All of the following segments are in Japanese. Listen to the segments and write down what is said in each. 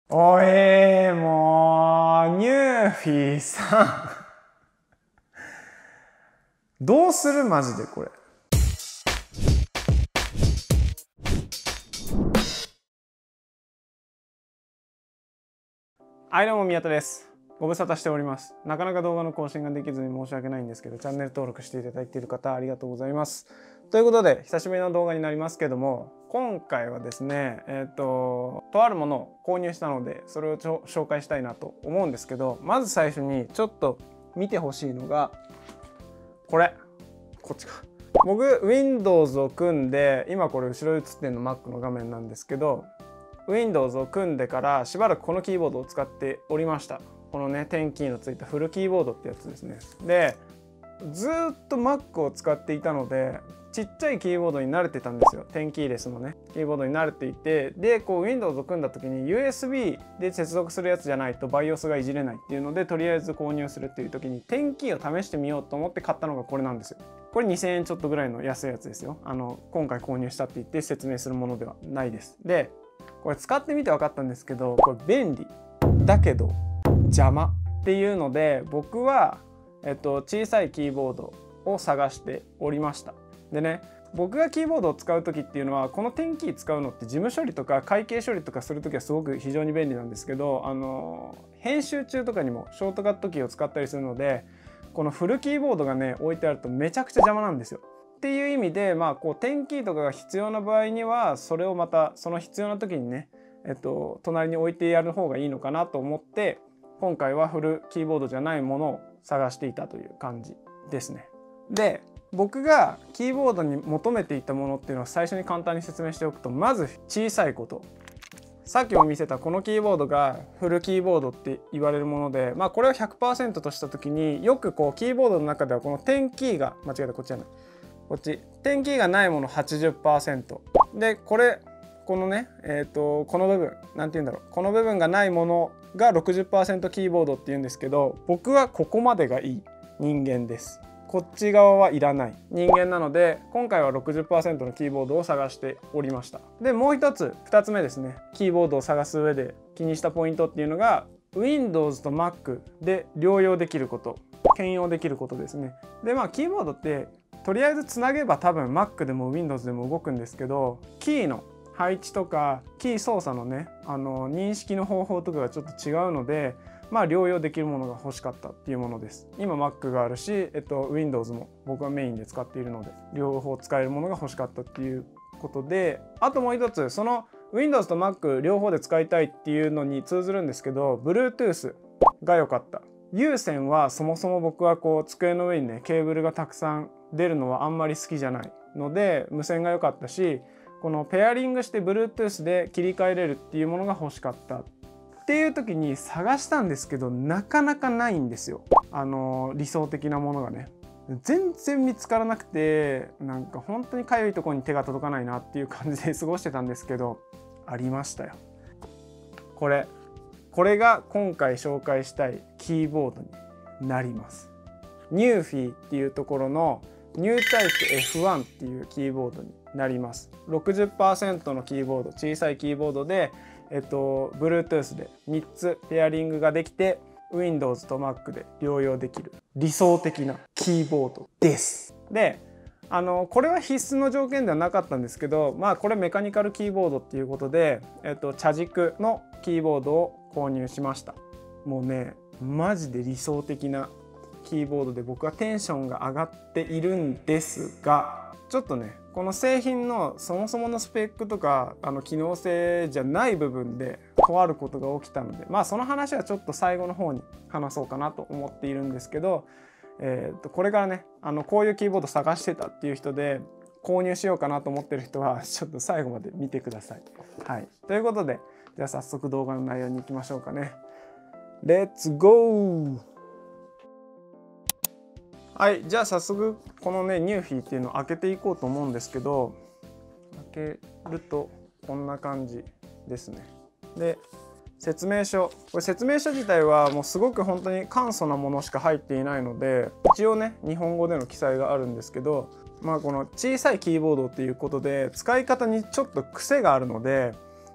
おいもうニューフィーさんどうするマジでこれ。はい、どうも宮田です。ご無沙汰しております。なかなか動画の更新ができずに申し訳ないんですけど、チャンネル登録していただいている方ありがとうございます。ということで久しぶりの動画になりますけども、今回はですねとあるものを購入したのでそれを紹介したいなと思うんですけど、まず最初にちょっと見てほしいのがこっちか。僕 Windows を組んで、今これ後ろに映ってるの Mac の画面なんですけど、 Windows を組んでからしばらくこのキーボードを使っておりました。このね10キーのついたフルキーボードってやつですね。でずっと Mac を使っていたのでちっちゃいキーボードに慣れてたんですよ。10キーレスのねキーボードに慣れていて、でこう Windows を組んだ時に USB で接続するやつじゃないと BIOS がいじれないっていうので、とりあえず購入するっていう時に10キーを試してみようと思って買ったのがこれなんですよ。これ2000円ちょっとぐらいの安いやつですよ。今回購入したって言って説明するものではないです。でこれ使ってみて分かったんですけど、これ便利だけど邪魔っていうので、僕は小さいキーボードを探しておりました。でね、僕がキーボードを使う時っていうのはこの10キー使うのって事務処理とか会計処理とかする時はすごく非常に便利なんですけど、編集中とかにもショートカットキーを使ったりするので、このフルキーボードがね置いてあるとめちゃくちゃ邪魔なんですよ。っていう意味でこう10キーとかが必要な場合にはそれをまたその必要な時にね隣に置いてやる方がいいのかなと思って、今回はフルキーボードじゃないものを探していたという感じですね。で僕がキーボードに求めていたものっていうのを最初に簡単に説明しておくと、まず小さいこと。さっきも見せたこのキーボードがフルキーボードって言われるもので、これを 100% とした時によくこうキーボードの中ではこの10キーが間違えた、こっちじゃない、こっち10キーがないもの 80% で、このねこの部分なんて言うんだろう、この部分がないものが 60% キーボードっていうんですけど、僕はここまでがいい人間です。こっち側はいらない人間なので、今回は 60% のキーボードを探しておりました。でもう一つ2つ目ですね、キーボードを探す上で気にしたポイントっていうのが Windows と Mac で両用できること、兼用できることですね。でキーボードってとりあえずつなげば多分 Mac でも Windows でも動くんですけど、キーの配置とかキー操作のね認識の方法とかがちょっと違うので、両用できるものが欲しかったっていうものです。今 Mac があるし、Windows も僕はメインで使っているので両方使えるものが欲しかったっていうことで、あともう一つ、その Windows と Mac 両方で使いたいっていうのに通ずるんですけど、 Bluetooth が良かった。有線はそもそも僕はこう机の上にねケーブルがたくさん出るのはあんまり好きじゃないので、無線が良かったし、このペアリングして Bluetooth で切り替えれるっていうものが欲しかったっていう時に探したんですけど、なかなかないんですよ。理想的なものがね全然見つからなくて、なんか本当にかゆいところに手が届かないなっていう感じで過ごしてたんですけど、ありましたよ。これが今回紹介したいキーボードになります。ニューフィーっていうところのニュータイプ F1 っていうキーボードになります。 60% のキーボード、小さいキーボードでBluetooth で3つペアリングができて Windows と Mac で両用できる理想的なキーボードです。でこれは必須の条件ではなかったんですけど、これメカニカルキーボードっていうことで、茶軸のキーボードを購入しました。もうねマジで理想的なキーボードで僕はテンションが上がっているんですが、ちょっとねこの製品のそもそものスペックとか機能性じゃない部分でとあることが起きたので、その話はちょっと最後の方に話そうかなと思っているんですけど、これからねこういうキーボード探してたっていう人で購入しようかなと思ってる人はちょっと最後まで見てください。はい、ということでじゃあ早速動画の内容に行きましょうかね。レッツゴー。はい、じゃあ早速このねニューフィーっていうのを開けていこうと思うんですけど、開けるとこんな感じですね。で説明書、これ説明書自体はもうすごく本当に簡素なものしか入っていないので、一応ね日本語での記載があるんですけど、この小さいキーボードっていうことで使い方にちょっと癖があるので、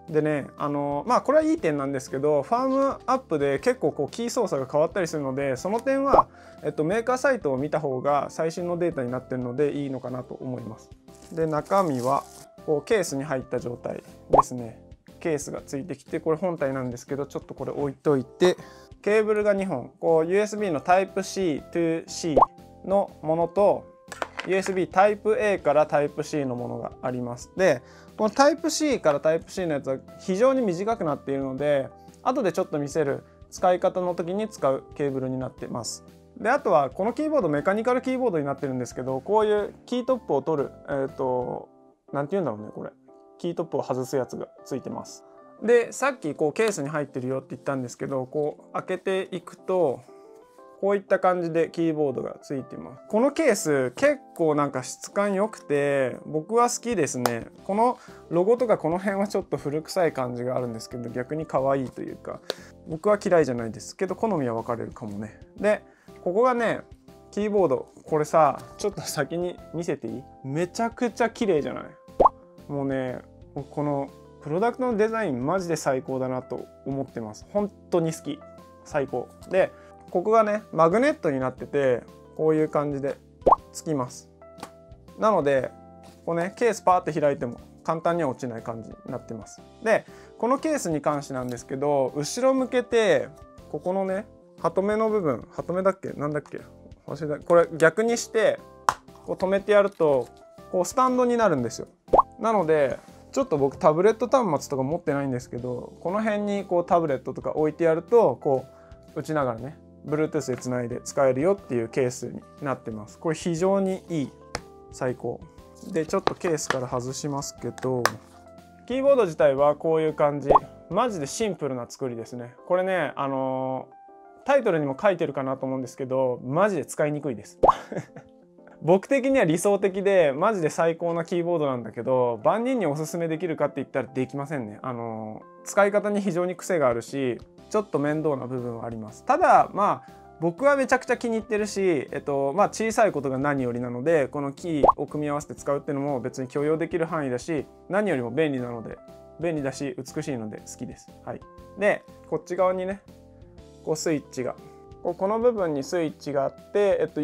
でね、まあこれはいい点なんですけど、ファームアップで結構こうキー操作が変わったりするので、その点は、メーカーサイトを見た方が最新のデータになってるのでいいのかなと思います。で、中身はこうケースに入った状態ですね。ケースがついてきて、これ本体なんですけど、ちょっとこれ置いといて、ケーブルが2本、こう USB の Type-C to C のものと USB Type-A から Type-C のものがあります。で、この Type-C から Type-C のやつは非常に短くなっているので、後でちょっと見せる使い方の時に使うケーブルになってます。で、あとはこのキーボードメカニカルキーボードになってるんですけど、こういうキートップを取るなんて言うんだろうね、これキートップを外すやつがついてます。で、さっきこうケースに入ってるよって言ったんですけど、こう開けていくとこういった感じでキーボードがついてます。このケース結構なんか質感良くて僕は好きですね。このロゴとかこの辺はちょっと古臭い感じがあるんですけど、逆に可愛いというか、僕は嫌いじゃないですけど好みは分かれるかもね。で、ここがね、キーボード、これさ、ちょっと先に見せていい？めちゃくちゃ綺麗じゃない？もうね、このプロダクトのデザインマジで最高だなと思ってます。本当に好き。最高。で、ここがね、マグネットになってて、こういう感じでつきます。なので、こうね、ケースパーって開いても簡単には落ちない感じになってます。で、このケースに関してなんですけど、後ろ向けて、ここのね、ハトメの部分、ハトメだっけ？なんだっけ？忘れた。これ逆にして、こう止めてやると、こうスタンドになるんですよ。なのでちょっと僕タブレット端末とか持ってないんですけど、この辺にこうタブレットとか置いてやるとこう打ちながらね Bluetooth でつないで使えるよっていうケースになってます。これ非常にいい、最高で、ちょっとケースから外しますけど、キーボード自体はこういう感じ、マジでシンプルな作りですね。これね、タイトルにも書いてるかなと思うんですけど、マジで使いにくいです僕的には理想的でマジで最高なキーボードなんだけど、万人におすすめできるかって言ったらできませんね。使い方に非常に癖があるし、ちょっと面倒な部分はあります。ただまあ僕はめちゃくちゃ気に入ってるし、まあ小さいことが何よりなので、このキーを組み合わせて使うっていうのも別に許容できる範囲だし、何よりも便利なので、便利だし美しいので好きです。はい。で、こっち側にね、こうスイッチが、この部分にスイッチがあって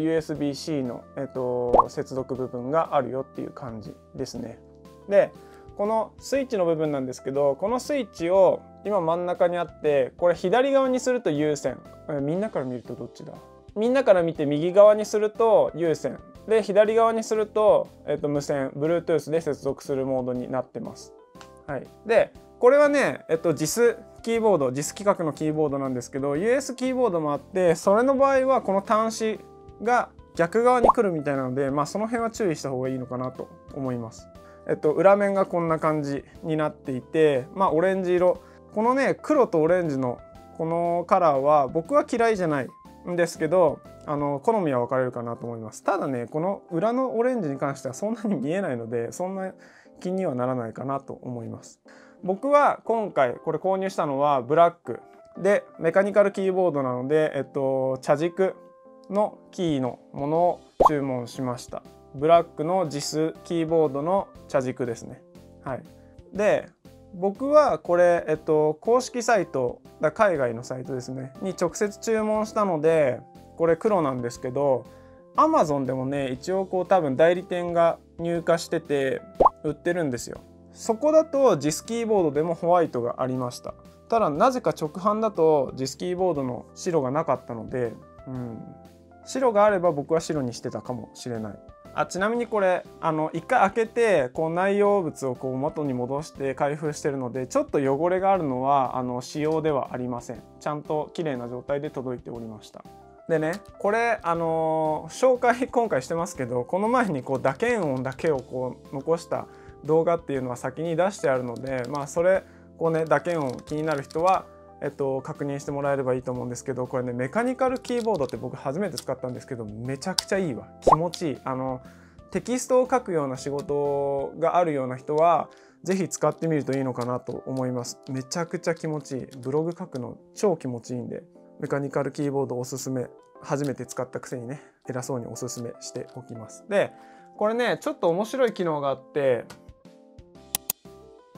、USB-C の、接続部分があるよっていう感じですね。で、このスイッチの部分なんですけど、このスイッチを今真ん中にあって、これ左側にすると有線、みんなから見るとどっちだ？みんなから見て右側にすると有線で、左側にすると、無線 Bluetooth で接続するモードになってます。はい、でこれはね、JIS キーボード、JIS 規格のキーボードなんですけど、 US キーボードもあって、それの場合はこの端子が逆側に来るみたいなので、まあその辺は注意した方がいいのかなと思います。裏面がこんな感じになっていて、まあオレンジ色、このね黒とオレンジのこのカラーは僕は嫌いじゃないんですけど、好みは分かれるかなと思います。ただね、この裏のオレンジに関してはそんなに見えないので、そんな気にはならないかなと思います。僕は今回これ購入したのはブラックで、メカニカルキーボードなので、茶軸のキーのものを注文しました。ブラックの JIS キーボードの茶軸ですね。はい。で、僕はこれ、公式サイト、海外のサイトですねに直接注文したので、これ黒なんですけど、 Amazon でもね一応こう多分代理店が入荷してて売ってるんですよ。そこだと JIS キーボードでもホワイトがありました。ただなぜか直販だと JIS キーボードの白がなかったので、白があれば僕は白にしてたかもしれない。ちなみにこれ一回開けてこう内容物をこう元に戻して開封してるので、ちょっと汚れがあるのは仕様ではありません。ちゃんと綺麗な状態で届いておりました。でね、これ紹介今回してますけど、この前にこう打鍵音だけをこう残した動画っていうのは先に出してあるので、まあそれこうね打鍵音気になる人は確認してもらえればいいと思うんですけど、これねメカニカルキーボードって僕初めて使ったんですけど、めちゃくちゃいいわ。気持ちいい。テキストを書くような仕事があるような人は是非使ってみるといいのかなと思います。めちゃくちゃ気持ちいい。ブログ書くの超気持ちいいんで、メカニカルキーボードおすすめ。初めて使ったくせにね偉そうにおすすめしておきます。でこれねちょっと面白い機能があって、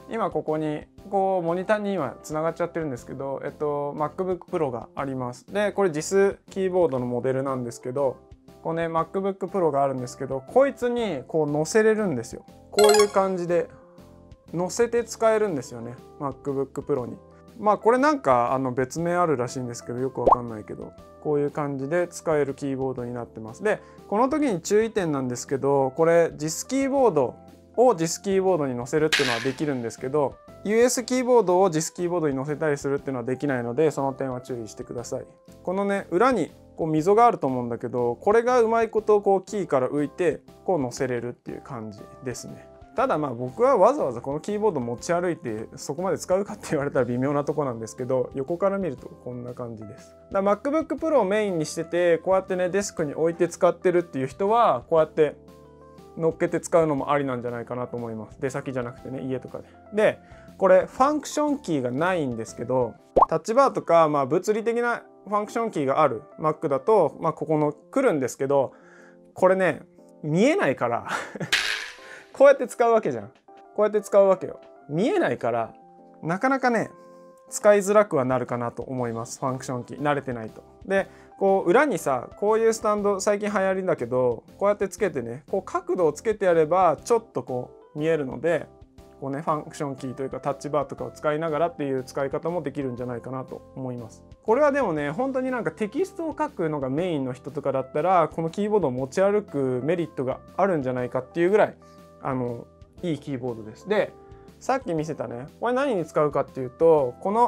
今ここにこうモニターに今つながっちゃってるんですけど、MacBook Pro があります。でこれ JIS キーボードのモデルなんですけど、こうね MacBook Pro があるんですけど、こいつにこう載せれるんですよ。こういう感じで載せて使えるんですよね、 MacBook Pro に。まあこれなんか別名あるらしいんですけど、よくわかんないけど、こういう感じで使えるキーボードになってます。でこの時に注意点なんですけど、これ JIS キーボードを JIS キーボードに載せるっていうのはできるんですけど、 US キーボードを JIS キーボードに載せたりするっていうのはできないので、その点は注意してください。このね裏にこう溝があると思うんだけど、これがうまいことこうキーから浮いてこう載せれるっていう感じですね。ただまあ僕はわざわざこのキーボード持ち歩いてそこまで使うかって言われたら微妙なとこなんですけど、横から見るとこんな感じです。だから MacBook Pro をメインにしてて、こうやってねデスクに置いて使ってるっていう人はこうやって乗っけて使うのもありなんじゃないかなと思います。出先じゃなくてね、家とかで。でこれファンクションキーがないんですけど、タッチバーとかまあ物理的なファンクションキーがある Mac だと、まあ、ここの来るんですけど、これね見えないからこうやって使うわけじゃん。こうやって使うわけよ。見えないからなかなかね使いづらくはなるかなと思います。ファンクションキー慣れてないと。でこう裏にさ、こういうスタンド最近流行りだけど、こうやってつけてね、こう角度をつけてやればちょっとこう見えるので、こうねファンクションキーというかタッチバーとかを使いながらっていう使い方もできるんじゃないかなと思います。これはでもね本当になんかテキストを書くのがメインの人とかだったら、このキーボードを持ち歩くメリットがあるんじゃないかっていうぐらいいいキーボードです。でさっき見せたね、これ何に使うかっていうと、この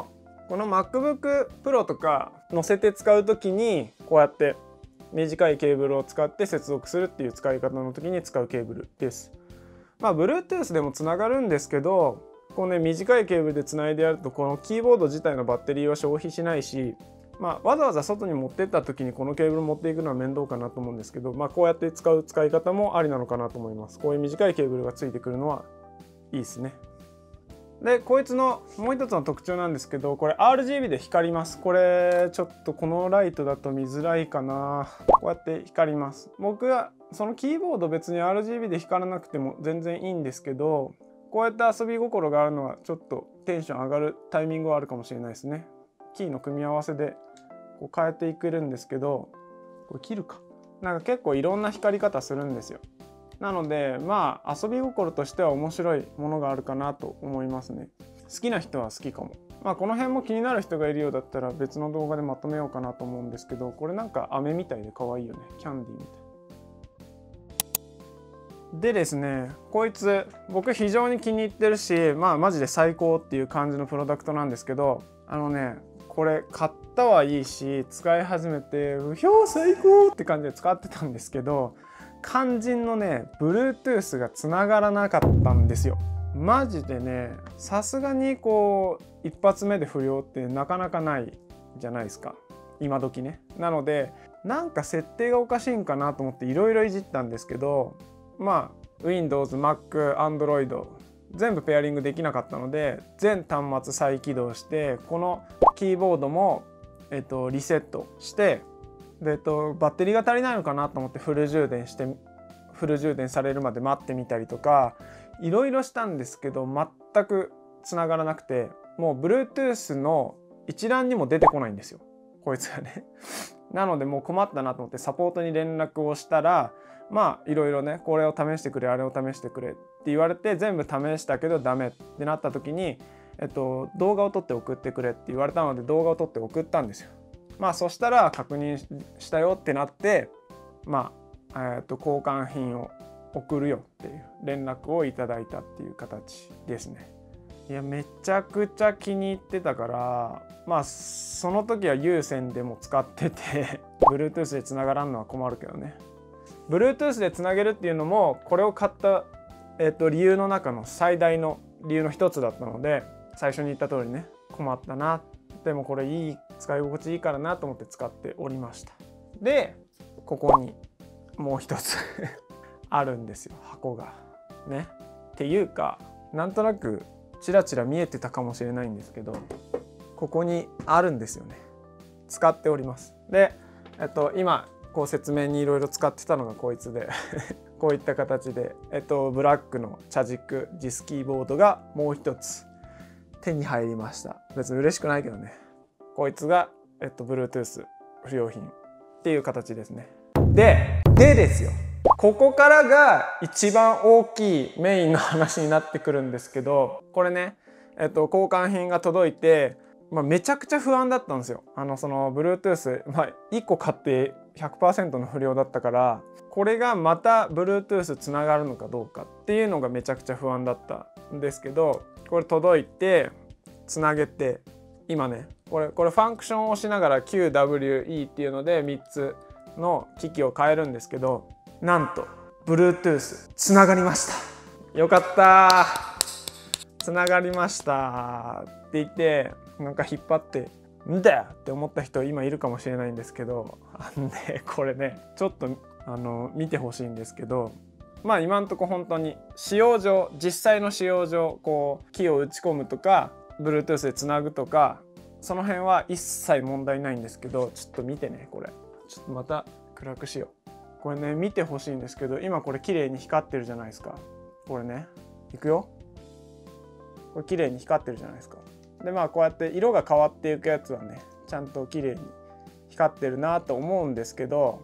MacBook Pro とか載せて使う時にこうやって短いケーブルを使って接続するっていう使い方の時に使うケーブルです。まあ Bluetooth でもつながるんですけど、こうね短いケーブルでつないでやるとこのキーボード自体のバッテリーは消費しないし、まあ、わざわざ外に持ってった時にこのケーブル持っていくのは面倒かなと思うんですけど、まあ、こうやって使う使い方もありなのかなと思います。こういう短いケーブルがついてくるのはいいですね。でこいつのもう一つの特徴なんですけど、これ RGB で光ります。これちょっとこのライトだと見づらいかな。こうやって光ります。僕はそのキーボード別に RGB で光らなくても全然いいんですけど、こうやって遊び心があるのはちょっとテンション上がるタイミングはあるかもしれないですね。キーの組み合わせでこう変えていけるんですけど、これ切るかなんか結構いろんな光り方するんですよ。なのでまあ遊び心としては面白いものがあるかなと思いますね。好きな人は好きかも。まあこの辺も気になる人がいるようだったら別の動画でまとめようかなと思うんですけど、これなんか飴みたいで可愛いよね。キャンディーみたいでですね、こいつ僕非常に気に入ってるし、まあマジで最高っていう感じのプロダクトなんですけど、これ買ったはいいし使い始めてうひょー最高って感じで使ってたんですけど、肝心のね Bluetooth がつながらなかったんですよ。マジでね、さすがにこう一発目で不良ってなかなかないじゃないですか今時ね。なのでなんか設定がおかしいんかなと思っていろいろいじったんですけど、まあ Windows、Mac、Android 全部ペアリングできなかったので、全端末再起動して、このキーボードも、リセットして、で、バッテリーが足りないのかなと思ってフル充電されるまで待ってみたりとかいろいろしたんですけど、全くつながらなくて、もう Bluetooth の一覧にも出てこないんですよこいつがねなのでもう困ったなと思ってサポートに連絡をしたら、まあいろいろね、これを試してくれあれを試してくれって言われて、全部試したけどダメってなった時に、動画を撮って送ってくれって言われたので動画を撮って送ったんですよ。まあそしたら確認したよってなって、まあ、交換品を送るよっていう連絡をいただいたっていう形ですね。いやめちゃくちゃ気に入ってたから、まあその時は有線でも使っててBluetooth でつながらんのは困るけどね。Bluetooth でつなげるっていうのもこれを買った、理由の中の最大の理由の一つだったので、最初に言った通りね、困ったな、でもこれいい使い心地いいからなと思って使っておりました。でここにもう一つあるんですよ、箱がね。っていうかなんとなくちらちら見えてたかもしれないんですけど、ここにあるんですよね。使っております。で今こう説明にいろいろ使ってたのがこいつでこういった形で、ブラックの茶軸ジスキーボードがもう一つ手に入りました。別に嬉しくないけどね。こいつが、Bluetooth 不良品っていう形ですね。でですよ。ここからが一番大きいメインの話になってくるんですけど、これね、交換品が届いて、めちゃくちゃ不安だったんですよ。その Bluetooth、1個買って 100% の不良だったから、これがまた Bluetooth つながるのかどうかっていうのがめちゃくちゃ不安だったんですけど、これ届いてつなげて、今ねこれファンクションを押しながら QWE っていうので3つの機器を変えるんですけど、なんと Bluetooth つながりました。よかったー、つながりましたって言ってなんか引っ張ってんだよって思った人今いるかもしれないんですけど、これねちょっと見てほしいんですけど、今んとこ本当に使用上、実際の使用上こうキーを打ち込むとか Bluetooth でつなぐとかその辺は一切問題ないんですけど、ちょっと見てね、これちょっとまた暗くしよう。これね見てほしいんですけど、今これ綺麗に光ってるじゃないですか。これねいくよ、これ綺麗に光ってるじゃないですか。でこうやって色が変わっていくやつはねちゃんと綺麗に光ってるなと思うんですけど、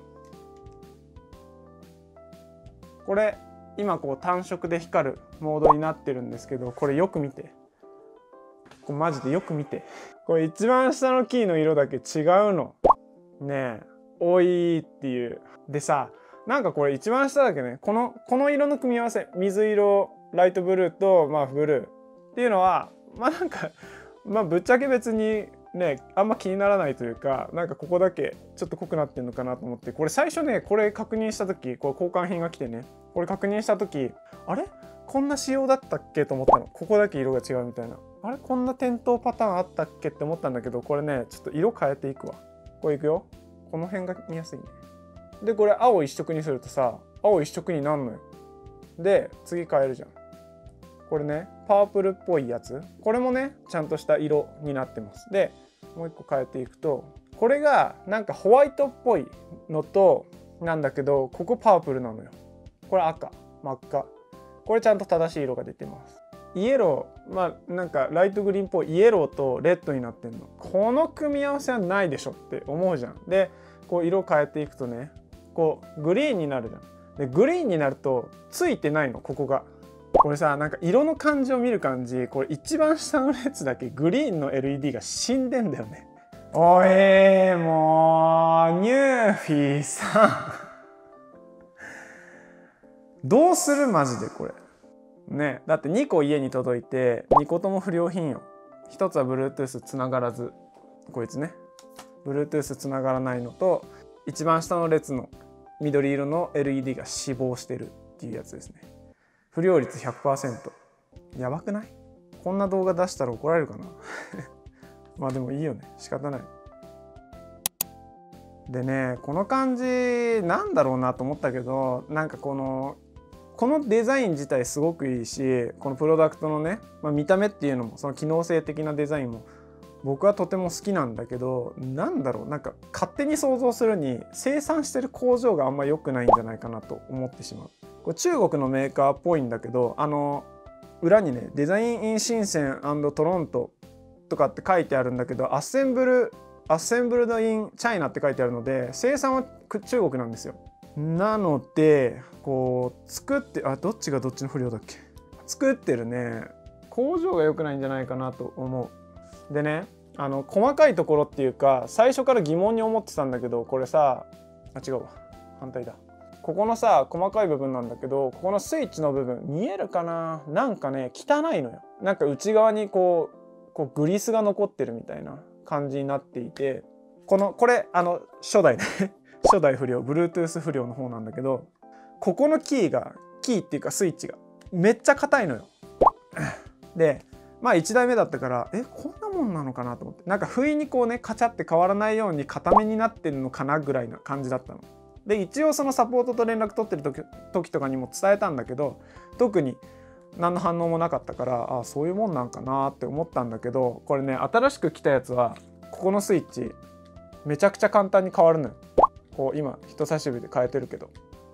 これ今こう単色で光るモードになってるんですけど、これよく見て、これマジでよく見て、これ一番下のキーの色だけ違うのねえ、おいっていう。でさ、なんかこれ一番下だけね、この色の組み合わせ、水色ライトブルーとブルーっていうのはなんかぶっちゃけ別にねあんま気にならないというか、なんかここだけちょっと濃くなってんのかなと思って、これ最初ねこれ確認した時、これ交換品が来てね、これ確認した時、あれこんな仕様だったっけと思ったの。ここだけ色が違うみたいな、あれこんな点灯パターンあったっけって思ったんだけど、これねちょっと色変えていくわ。これいくよ、この辺が見やすいね。でこれ青一色にするとさ、青一色になるのよ。で次変えるじゃん。これねパープルっぽいやつ、これもねちゃんとした色になってます。でもう一個変えていくと、これがなんかホワイトっぽいのとなんだけど、ここパープルなのよ。これ赤、真っ赤、これちゃんと正しい色が出てます。イエロー、なんかライトグリーンっぽいイエローとレッドになってんの。この組み合わせはないでしょって思うじゃん。でこう色変えていくとね、こうグリーンになるじゃん。でグリーンになるとついてないの、ここが。これさ、なんか色の感じを見る感じ、これ一番下の列だけグリーンの LED が死んでんだよね。おいもうニューフィーさんどうするマジでこれね。だって2個家に届いて2個とも不良品よ。1つは Bluetooth つながらず、こいつね Bluetooth つながらないのと、一番下の列の緑色の LED が死亡してるっていうやつですね。不良率 100%。 やばくない？こんな動画出したら怒られるかなでもいいよね、仕方ない。でね、この感じなんだろうなと思ったけど、なんかこのデザイン自体すごくいいし、このプロダクトのね、見た目っていうのもその機能性的なデザインも僕はとても好きなんだけど、なんだろう、なんか勝手に想像するに生産してる工場があんま良くないんじゃないかなと思ってしまう。これ中国のメーカーっぽいんだけど、裏にねデザインイン深セン&トロントとかって書いてあるんだけど、アッセンブルドインチャイナって書いてあるので、生産は中国なんですよ。なのでこう作って、どっちがどっちの不良だっけ、作ってるね工場が良くないんじゃないかなと思う。でね、細かいところっていうか最初から疑問に思ってたんだけど、これさ、違うわ、反対だ。ここのさ細かい部分なんだけど、ここのスイッチの部分見えるかな、なんかね汚いのよ。なんか内側にこうグリスが残ってるみたいな感じになっていて、これ初代ね初代不良 Bluetooth 不良の方なんだけど、ここのキーっていうかスイッチがめっちゃ硬いのよで1台目だったから、こんなもんなのかなと思って、なんか不意にこうねカチャって変わらないように硬めになってるのかなぐらいな感じだったので、一応そのサポートと連絡取ってる時とかにも伝えたんだけど、特に何の反応もなかったから、そういうもんなんかなって思ったんだけど、これね新しく来たやつはここのスイッチめちゃくちゃ簡単に変わるのよ。こう今人差し指で変えてるけど、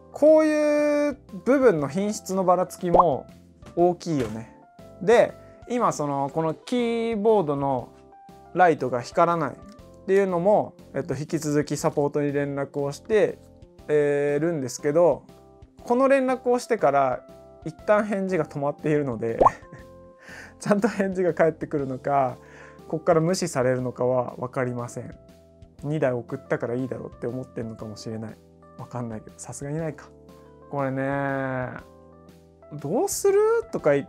こういう部分の品質のばらつきも大きいよね。で今このキーボードのライトが光らないっていうのも、引き続きサポートに連絡をして、るんですけど、この連絡をしてから一旦返事が止まっているのでちゃんと返事が返ってくるのかここから無視されるのかは分かりません。2台送ったからいいだろうって思ってるのかもしれない。分かんないけどさすがにないか。これねどうするとか言って、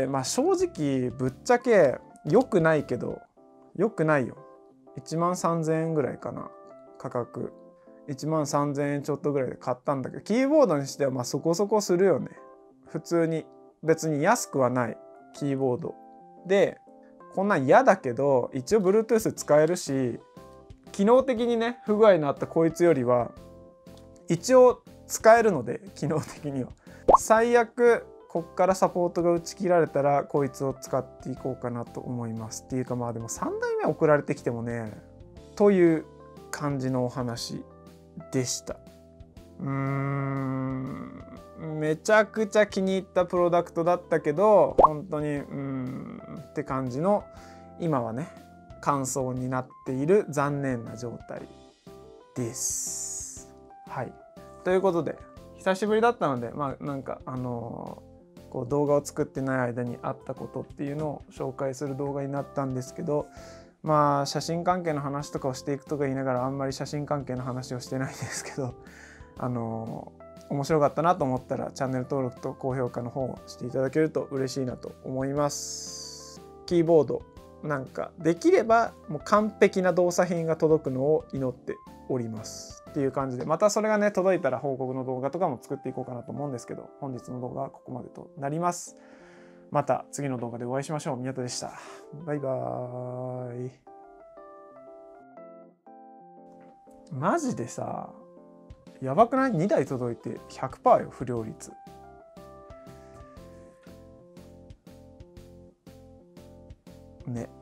正直ぶっちゃけ良くないけど良くないよ。1万3000円ぐらいかな。価格1万3000円ちょっとぐらいで買ったんだけど、キーボードにしてはそこそこするよね。普通に別に安くはないキーボードで、こんなん嫌だけど一応 Bluetooth 使えるし、機能的にね不具合のあったこいつよりは一応使えるので、機能的には最悪こっからサポートが打ち切られたらこいつを使っていこうかなと思います。っていうかでも3代目送られてきてもねという感じのお話でした。めちゃくちゃ気に入ったプロダクトだったけど本当にって感じの今はね感想になっている残念な状態です。はい、ということで久しぶりだったのでなんかこう動画を作ってない間にあったことっていうのを紹介する動画になったんですけど、写真関係の話とかをしていくとか言いながらあんまり写真関係の話をしてないですけど面白かったなと思ったらチャンネル登録と高評価の方をしていただけると嬉しいなと思います。キーボードなんかできればもう完璧な動作品が届くのを祈っておりますっていう感じで、またそれがね届いたら報告の動画とかも作っていこうかなと思うんですけど、本日の動画はここまでとなります。また次の動画でお会いしましょう。宮田でした。バイバーイ。マジでさやばくない？ 2 台届いて 100% よ、不良率。ね。